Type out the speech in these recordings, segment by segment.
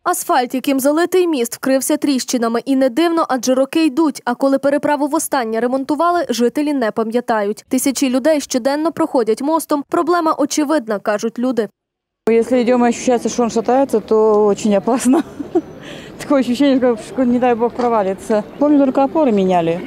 Асфальт, яким залитий міст, вкрився тріщинами. І не дивно, адже роки йдуть. А коли переправу востаннє ремонтували, жителі не пам'ятають. Тисячі людей щоденно проходять мостом. Проблема очевидна, кажуть люди. Если идем и ощущается, что он шатается, то очень опасно. Такое ощущение, что, не дай бог, провалится. Помню, только опоры меняли.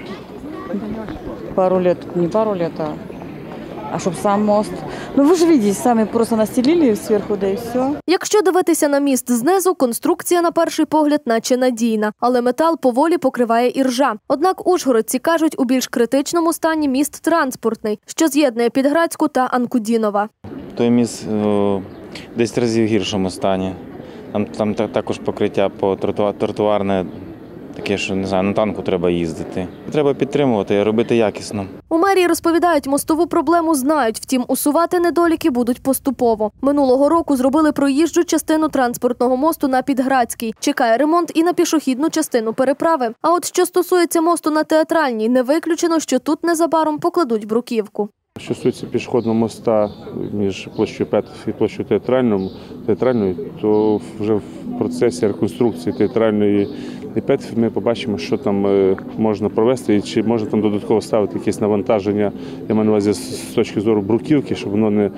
Пару лет, не пару лет, а чтобы сам мост. Ну вы же видите, сами просто настелили сверху, да и все. Якщо дивитися на міст знизу, конструкція на перший погляд наче надійна. Але метал поволі покриває іржа. Однак ужгородці кажуть, у більш критичному стані міст транспортний, що з'єднує Підградську та Анкудінова. Той міст десь разів в гіршому стані. Там також покриття по тротуарне, таке, що, не знаю, на танку треба їздити. Треба підтримувати і робити якісно. У мерії розповідають, мостову проблему знають, втім усувати недоліки будуть поступово. Минулого року зробили проїжджу частину транспортного мосту на Підградській. Чекає ремонт і на пішохідну частину переправи. А от що стосується мосту на Театральній, не виключено, що тут незабаром покладуть бруківку. Що стосується пішохідного моста між площею Петрів і площею Театральною, то вже в процесі реконструкції Театральної і Петрів ми побачимо, що там можна провести і чи можна там додатково ставити якесь навантаження, я маю на увазі з точки зору бруківки, щоб воно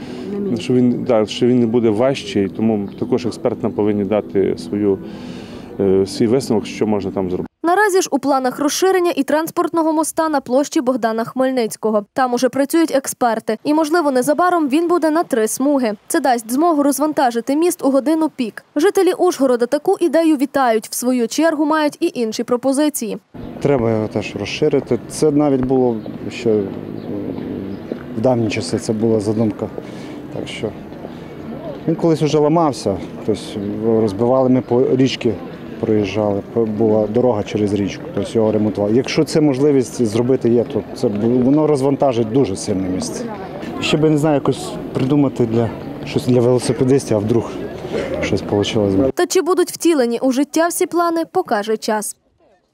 що він не буде важчий, тому також експерти нам повинні дати свій висновок, що можна там зробити. Наразі ж у планах розширення і транспортного моста на площі Богдана Хмельницького. Там уже працюють експерти. І, можливо, незабаром він буде на 3 смуги. Це дасть змогу розвантажити міст у годину пік. Жителі Ужгорода таку ідею вітають. В свою чергу мають і інші пропозиції. Треба його теж розширити. Це навіть було ще в давні часи, це була задумка. Так що він колись вже ламався, тобто розбивали ми по річці. Проїжджали, була дорога через річку, тобто його ремонтували. Якщо це можливість зробити є, то воно розвантажить дуже сильне місце. Ще би, не знаю, якось придумати щось для велосипедистів, а вдруг щось вийшло. Та чи будуть втілені у життя всі плани, покаже час.